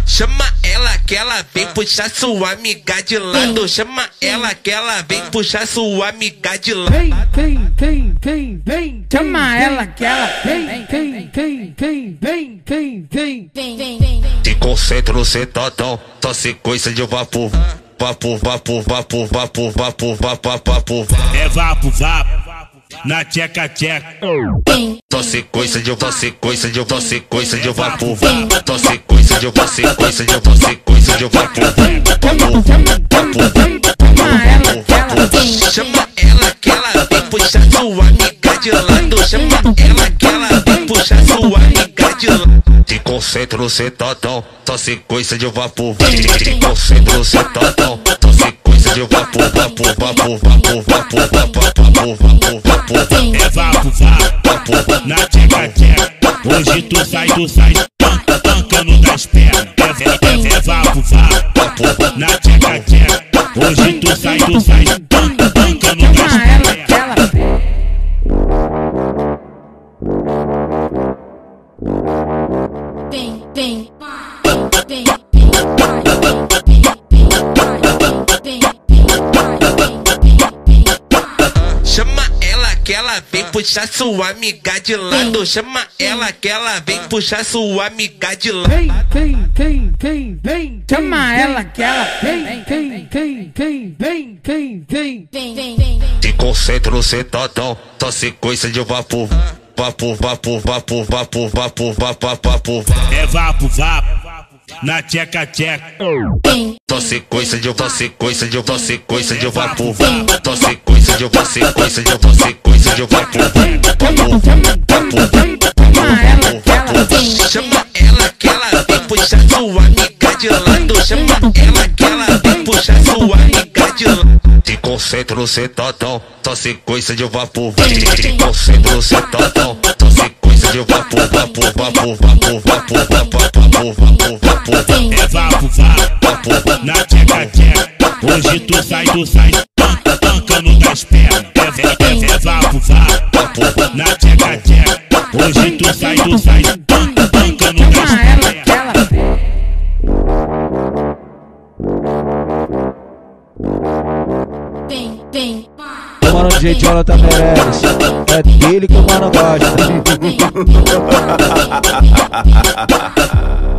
Chama ela que ela vem puxar sua amiga de lado. Chama ela que ela vem puxar sua amiga de lado. Vem. Chama ela que ela vem. Se concentra no sentadão, só sequência de vapor. Vapor. É vapo, na tcheca. Só sequência de vapor. Só sequência de vapor. Chama ela que ela vem puxar sua amiga de lado. Chama ela que ela vem puxar sua amiga de lado. Se concentra no sentadão, só sequência de vapor. Se concentra no sentadão, só sequência de vapor. É vapo, na tcheca. Hoje tu sai, tancando das pernas. É vapo, na tcheca. Hoje tu sai, tancando das pernas. Vem. Chama ela que ela vem puxar sua amiga de lado. Chama ela que ela vem puxar sua amiga de lado. Vem. Chama ela que ela vem. Se concentra no sentadão, só sequência de vapor. Vapor. É vapo, na tcheca. Só sequência de vapor. Só sequência de vapor. Chama ela que ela vem puxar sua amiga de lado. Chama ela que ela vem puxar sua amiga de lado. Se concentra no sentadão, só sequência de vapor. Se concentra no sentadão, só sequência de vapor. É vapo, na tcheca. Hoje tu sai, tancando das pernas. É vapo, na tcheca. Hoje tu sai, tancando das pernas. Vem. O mano DJ Jonathan merece, é dele que o mano gosta.